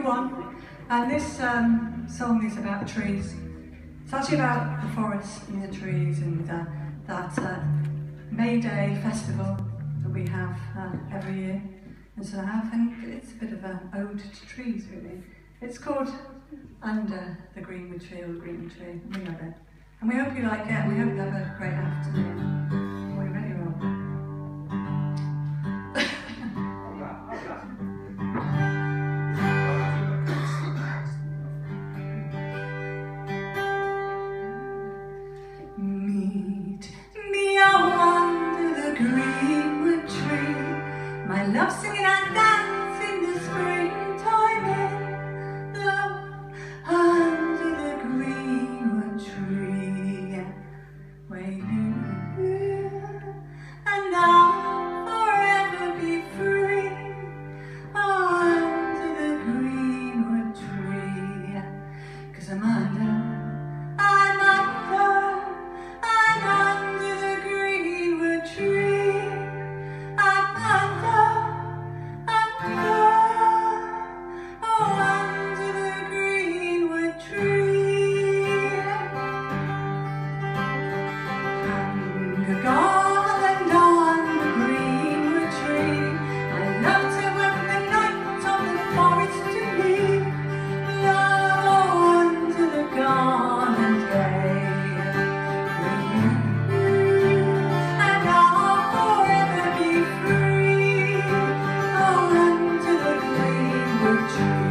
one, and this song is about trees. It's actually about the forest and the trees and that May Day festival that we have every year. And so I think it's a bit of an ode to trees, really. It's called Under the Greenwood Tree, or the Greenwood Tree, and we love it. And we hope you like it, and we hope you have a great afternoon. Are we ready, Rob? Meet me under the Greenwood Tree, my love singing and dancing the springtime in. Love under the Greenwood Tree, where you and I'll forever be free. Under the Greenwood Tree, 'cause I'm under the Greenwood Tree. I'm under the Greenwood Tree. Hang a garland on the Greenwood Tree. I love to work the night of the forest to me. Love under the garland gay. Tree.